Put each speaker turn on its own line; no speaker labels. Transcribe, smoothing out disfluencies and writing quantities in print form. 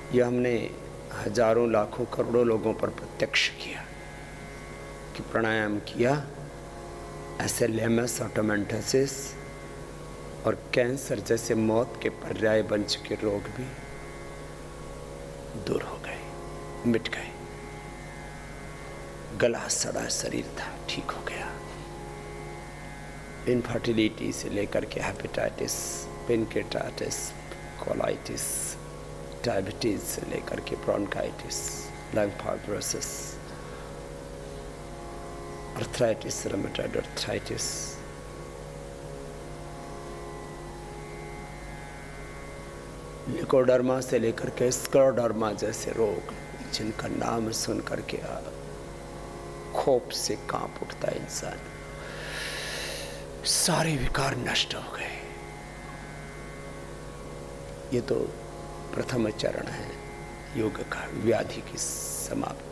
यह हमने हजारों लाखों करोड़ों लोगों पर प्रत्यक्ष किया कि प्राणायाम किया, ऐसे लेमस ऑटोमेंटसिस और कैंसर जैसे मौत के पर्याय बन चुके रोग भी दूर हो गए, मिट गए। गला सड़ा शरीर था, ठीक हो गया। इनफर्टिलिटी से लेकर के हेपेटाइटिस, पेनक्रेटाइटिस, कोलाइटिस, डायबिटीज से लेकर के bronchitis, lung fibrosis, arthritis, rheumatoid arthritis, leucoderma से लेकर के स्क्लेरोडर्मा जैसे रोग, जिनका नाम सुन करके खौफ से कांप उठता है इंसान, सारे विकार नष्ट हो गए। ये तो प्रथम चरण है योग का, व्याधि की समाप्ति।